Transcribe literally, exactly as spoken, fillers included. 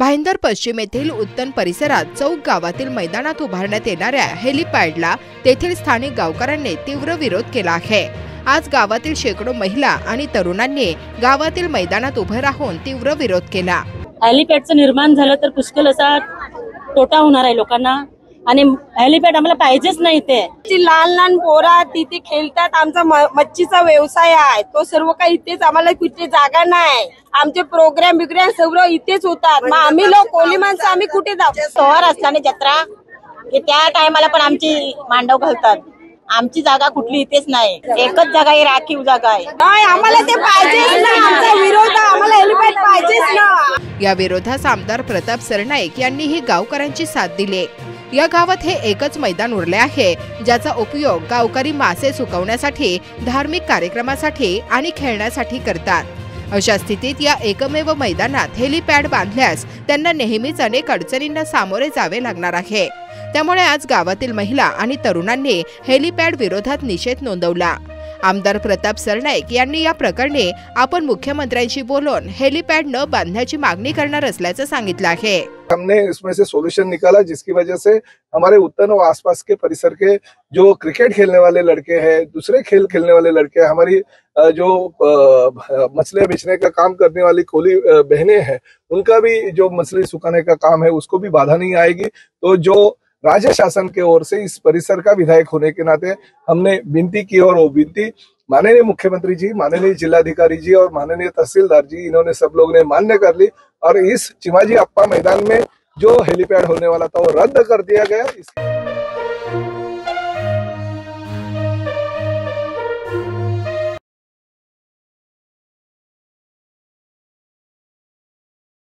भाईंदर पश्चिम येथील उत्तन परिसरात चौक गावातील मैदानात उभारण्यात येणाऱ्या हेलिपॅडला तेथील स्थानिक गावकऱ्यांनी तीव्र विरोध केला आहे। आज गावातील शेकडो महिला आणि तरुणांनी गावातील मैदानात उभे राहून तीव्र विरोध केला। हेलिपॅडचं निर्माण झालं तर पुष्कळ असा तोटा होणार आहे लोकांना आणि हेलिपॅड आम्हाला पाहिजेच नाही। ते लहान लहान पोरा तिथे खेळतात, आमचा मच्छीचा व्यवसाय आहे तो सर्व काही इथेच, आम्हाला कुठे जागा नाही, आमचे प्रोग्राम बिग्राम सर्व इथेच होतात। मग आम्ही लोक कोली माणसं आम्ही कुठे जाऊ? सोहर असताना जत्रा की त्या टायमाला पण आमची मांडव घालतात, आमची जागा कुठली इथेच नाही, एकच जागा आहे, राखीव जागा आहे। नाही आम्हाला ते पाहिजेच ना, आमचा विरोध, आम्हाला हेलिपॅड पाहिजेच ना। या विरोधास आमदार प्रताप सरनाईक यांनी ही गावकऱ्यांची साथ दिली। या गावात हे एकच मैदान उरले आहे ज्याचा उपयोग गावकरी मासे सुकवण्यासाठी, धार्मिक कार्यक्रमासाठी आणि खेळण्यासाठी करतात। अशा स्थितीत या एकमेव मैदानात हेलिपॅड बांधल्यास त्यांना नेहमीच अनेक अडचणींना सामोरे जावे लागणार आहे। त्यामुळे आज गावातील महिला आणि तरुणांनी हेलिपॅड विरोधात निषेध नोंदवला। आमदार प्रताप सरनाईक यांनी या प्रकरणी आपण मुख्यमंत्र्यांशी बोलून हेलिपॅड न बांधण्याची मागणी करणार असल्याचं सांगितलं आहे। हमने इसमें से सॉल्यूशन निकाला जिसकी वजह से हमारे उत्तन और आसपास के परिसर के जो क्रिकेट खेलने वाले लड़के हैं, दूसरे खेल खेलने वाले लड़के, हमारी जो मछलियां बेचने का काम करने वाली कोली बहनें हैं, उनका भी जो मछली सुखाने का काम है उसको भी बाधा नहीं आएगी। तो जो राज्य शासन के ओर से इस परिसर का विधायक होने के नाते हमने विनती की और वो विनती माननीय मुख्यमंत्री जी, माननीय जिलाधिकारी जी और माननीय तहसीलदार जी, इन्होंने सब लोग ने मान्य कर ली और इस चिमाजी अप्पा मैदान में जो हेलीपैड होने वाला था वो रद्द कर दिया गया।